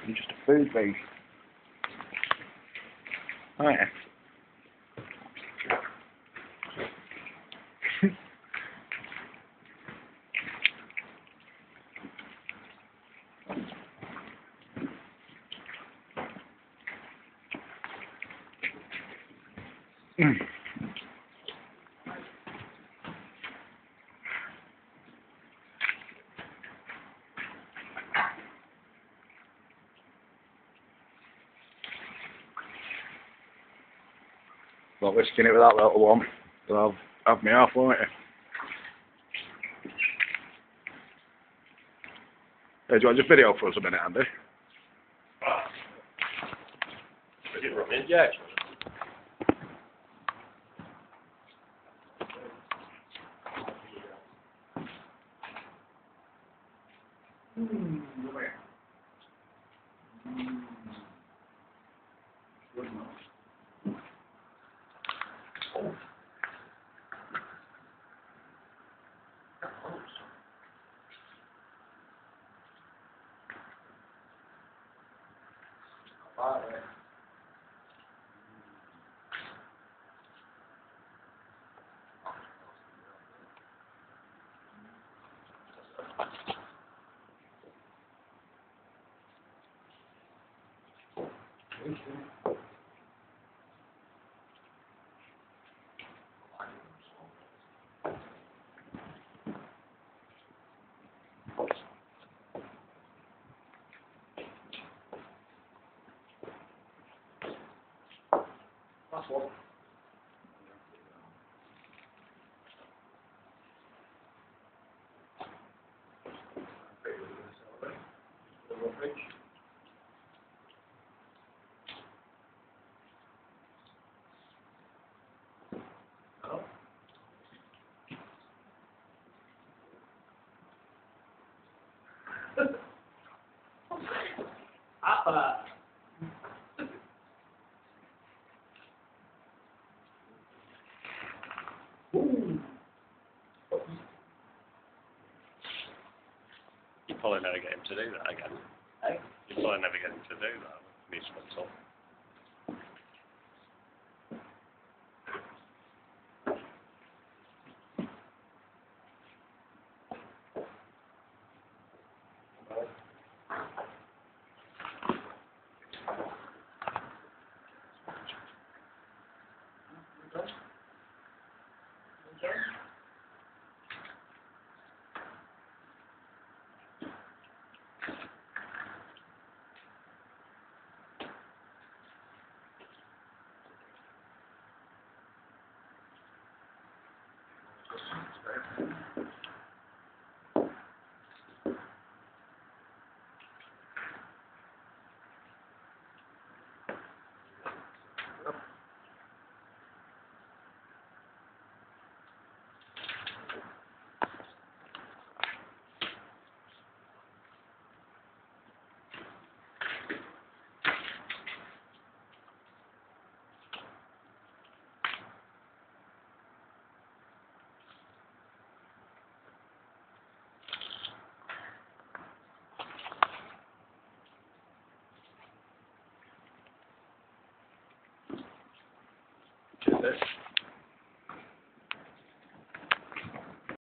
I'm just a food beast. Oh yeah. Not risking it with that little one. So I'll have me off, won't you? Hey, do you want to just video for us a minute, Andy? Yeah. That's one. You probably never get him to do that again. Hey? You probably never get him to do that. He's fucked up. Cheers,